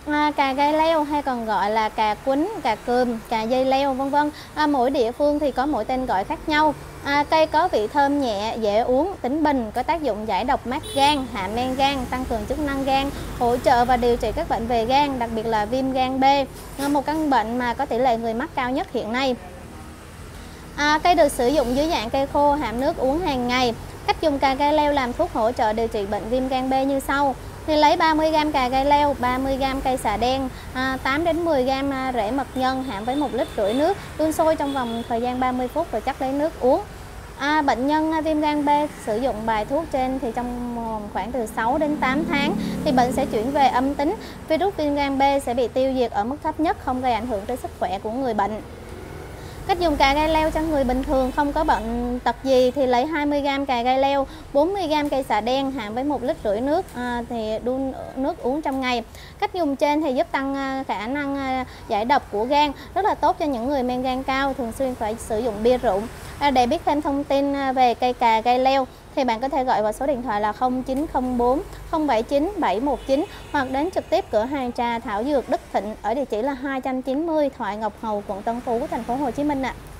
Cà gai leo hay còn gọi là cà quýnh, cà cườm, cà dây leo vân vân. Mỗi địa phương thì có mỗi tên gọi khác nhau. Cây có vị thơm nhẹ, dễ uống, tính bình, có tác dụng giải độc mát gan, hạ men gan, tăng cường chức năng gan, hỗ trợ và điều trị các bệnh về gan, đặc biệt là viêm gan B, một căn bệnh mà có tỷ lệ người mắc cao nhất hiện nay. Cây được sử dụng dưới dạng cây khô hàm nước uống hàng ngày. Cách dùng cà gai leo làm thuốc hỗ trợ điều trị bệnh viêm gan B như sau. Thì lấy 30g cà gai leo, 30g cây xà đen, 8 đến 10g rễ mật nhân hãm với 1,5 lít nước, đun sôi trong vòng thời gian 30 phút rồi chắc lấy nước uống. Bệnh nhân viêm gan B sử dụng bài thuốc trên thì trong khoảng từ 6 đến 8 tháng thì bệnh sẽ chuyển về âm tính. Virus viêm gan B sẽ bị tiêu diệt ở mức thấp nhất, không gây ảnh hưởng tới sức khỏe của người bệnh. Cách dùng cà gai leo cho người bình thường không có bệnh tật gì thì lấy 20g cà gai leo, 40g cây xà đen hãm với 1,5 lít nước thì đun nước uống trong ngày. Cách dùng trên thì giúp tăng khả năng giải độc của gan, rất là tốt cho những người men gan cao thường xuyên phải sử dụng bia rượu. Để biết thêm thông tin về cây cà gai leo thì bạn có thể gọi vào số điện thoại là 0904 079 719 hoặc đến trực tiếp cửa hàng trà thảo dược Đức Thịnh ở địa chỉ là 290 Thoại Ngọc Hầu, quận Tân Phú, thành phố Hồ Chí Minh ạ.